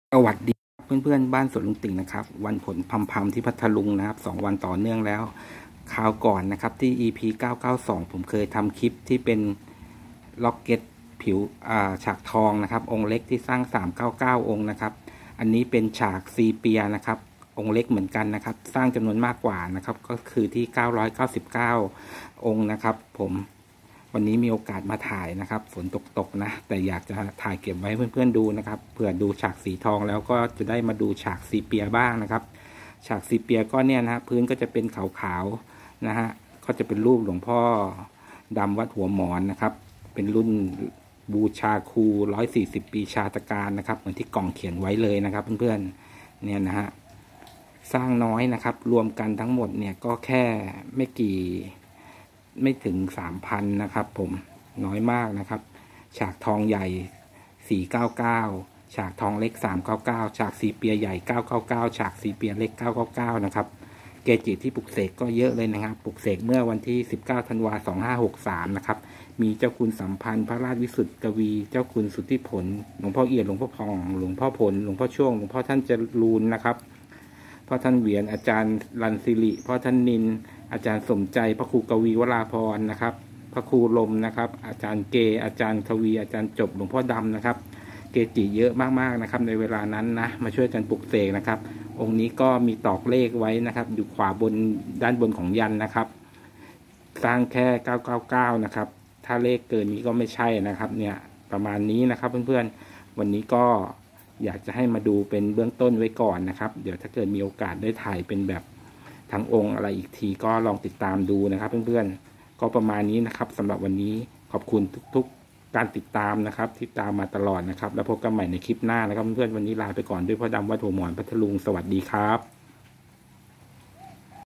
สวัสดีครับเพื่อนๆบ้านสวนลุงติ่งนะครับวันผลพำที่พัทลุงนะครับ2 วันต่อเนื่องแล้วคราวก่อนนะครับที่ EP 992ผมเคยทำคลิปที่เป็นล็อกเก็ตผิวฉากทองนะครับองค์เล็กที่สร้าง399องค์นะครับอันนี้เป็นฉากซีเปียนะครับองค์เล็กเหมือนกันนะครับสร้างจำนวนมากกว่านะครับก็คือที่999องค์นะครับผมวันนี้มีโอกาสมาถ่ายนะครับฝนตกนะแต่อยากจะถ่ายเก็บไว้เพื่อนๆดูนะครับเผื่อดูฉากสีทองแล้วก็จะได้มาดูฉากซีเปียบ้างนะครับฉากซีเปียก็เนี่ยนะพื้นก็จะเป็นขาวๆนะฮะก็จะเป็นรูปหลวงพ่อดำวัดหัวหมอนนะครับเป็นรุ่นบูชาครู140 ปีชาตการนะครับเหมือนที่กล่องเขียนไว้เลยนะครับเพื่อนๆเนี่ยนะฮะสร้างน้อยนะครับรวมกันทั้งหมดเนี่ยก็แค่ไม่ถึง 3,000 นะครับผมน้อยมากนะครับฉากทองใหญ่499ฉากทองเล็ก399ฉากซีเปียใหญ่999ฉากซีเปียเล็ก999นะครับเกจิที่ปลุกเสกก็เยอะเลยนะครับปลุกเสกเมื่อวันที่19ธันวาคม2563นะครับมีเจ้าคุณสัมพันธ์พระราชวิสุทธิกวีเจ้าคุณสุทธิผลหลวงพ่อเอี่ยมหลวงพ่อพองหลวงพ่อผลหลวงพ่อช่วงหลวงพ่อท่านจรูนนะครับพ่อท่านเหวียนอาจารย์รันสิริพ่อท่านนินอาจารย์สมใจพระครูกวีวราพรนะครับพระครูลมนะครับอาจารย์เกอาจารย์ทวีอาจารย์จบหลวงพ่อดำนะครับเกจิเยอะมากๆนะครับในเวลานั้นนะมาช่วยกันปลุกเสกนะครับองค์นี้ก็มีตอกเลขไว้นะครับอยู่ขวาบนด้านบนของยันนะครับสร้างแค่999นะครับถ้าเลขเกินนี้ก็ไม่ใช่นะครับเนี่ยประมาณนี้นะครับเพื่อนๆวันนี้ก็อยากจะให้มาดูเป็นเบื้องต้นไว้ก่อนนะครับเดี๋ยวถ้าเกิดมีโอกาสได้ถ่ายเป็นแบบทั้งองค์อะไรอีกทีก็ลองติดตามดูนะครับเพื่อนๆก็ประมาณนี้นะครับสำหรับวันนี้ขอบคุณทุกๆการติดตามนะครับที่ตามมาตลอดนะครับแล้วพบกันใหม่ในคลิปหน้านะครับเพื่อนๆวันนี้ลาไปก่อนด้วยพ่อดำวัดหัวหมอนพัทลุงสวัสดีครับ